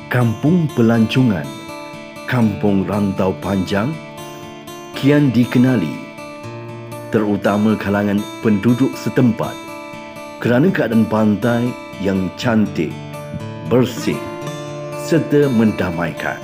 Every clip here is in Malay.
Kampung Pelancongan, Kampung Rantau Panjang kian dikenali terutama kalangan penduduk setempat kerana keadaan pantai yang cantik, bersih serta mendamaikan.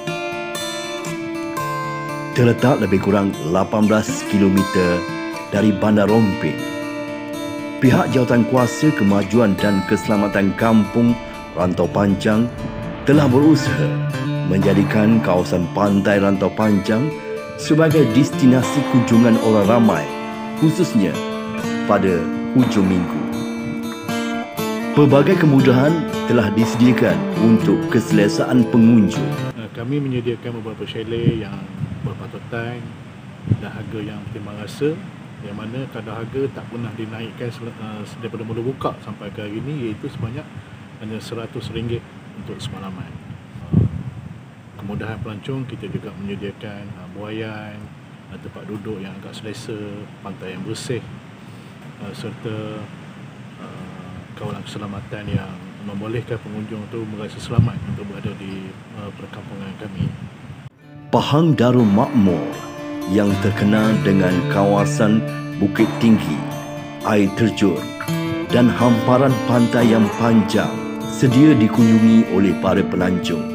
Terletak lebih kurang 18 km dari Bandar Rompin, pihak Jawatankuasa Kemajuan dan Keselamatan Kampung Rantau Panjang telah berusaha menjadikan kawasan pantai Rantau Panjang sebagai destinasi kunjungan orang ramai, khususnya pada hujung minggu. Pelbagai kemudahan telah disediakan untuk keselesaan pengunjung. Kami menyediakan beberapa chalet yang berpatutan dan harga yang bertimbang rasa, yang mana kadar harga tak pernah dinaikkan daripada mula buka sampai ke hari ini, iaitu sebanyak hanya RM100 untuk semalaman. Kemudahan pelancong, kita juga menyediakan buaian, tempat duduk yang agak selesa, pantai yang bersih, serta kawalan keselamatan yang membolehkan pengunjung itu merasa selamat untuk berada di perkampungan kami. Pahang Darul Makmur yang terkenal dengan kawasan bukit tinggi, air terjun dan hamparan pantai yang panjang sedia dikunjungi oleh para pelancong.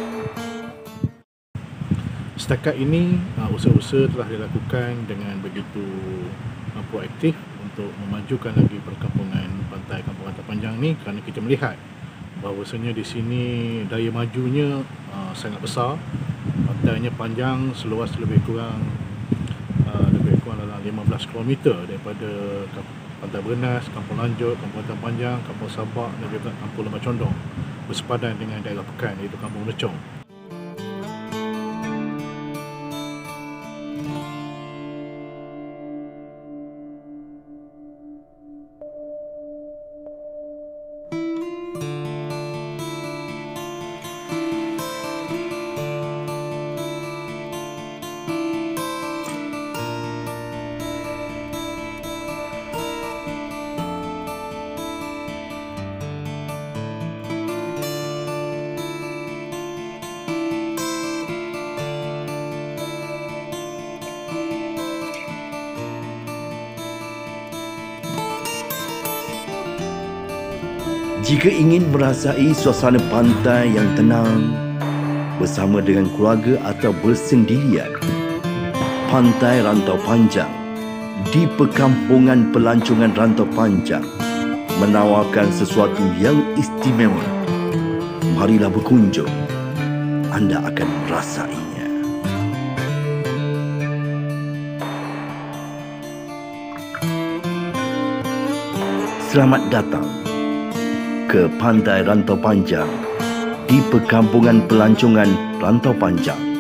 Setakat ini, usaha-usaha telah dilakukan dengan begitu proaktif untuk memajukan lagi perkampungan pantai Kampung Rantau Panjang ni, kerana kita melihat bahawasanya di sini daya majunya sangat besar. Pantainya panjang, seluas lebih kurang dalam 15 km daripada Pantai Bernas, Kampung Lanjut, Kampung Rantau Panjang, Kampung Sabak dan juga Kampung Lembah Condong, bersepadan dengan daerah pekan iaitu Kampung Lecong. Jika ingin merasai suasana pantai yang tenang bersama dengan keluarga atau bersendirian, Pantai Rantau Panjang di Perkampungan Pelancongan Rantau Panjang menawarkan sesuatu yang istimewa. Marilah berkunjung, anda akan merasainya. Selamat datang ke Pantai Rantau Panjang di Perkampungan Pelancongan Rantau Panjang.